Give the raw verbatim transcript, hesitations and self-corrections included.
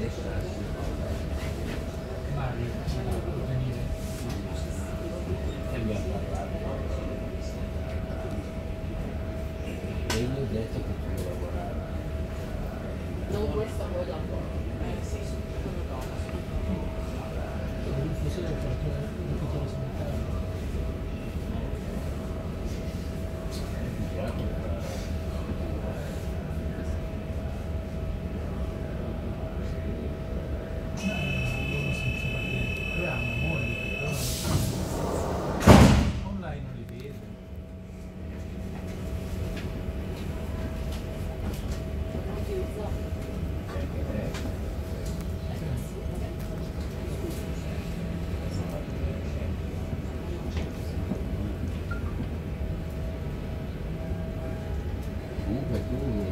Mario, può venire. E mi ha parlato. E io ho detto che tu lavorare. Non questa poi lavoro. Eh sì, sono dopo. Lui stasera ha fatto un piccolo sanitario. Online non li vedo. Non utilizzo. Comunque tu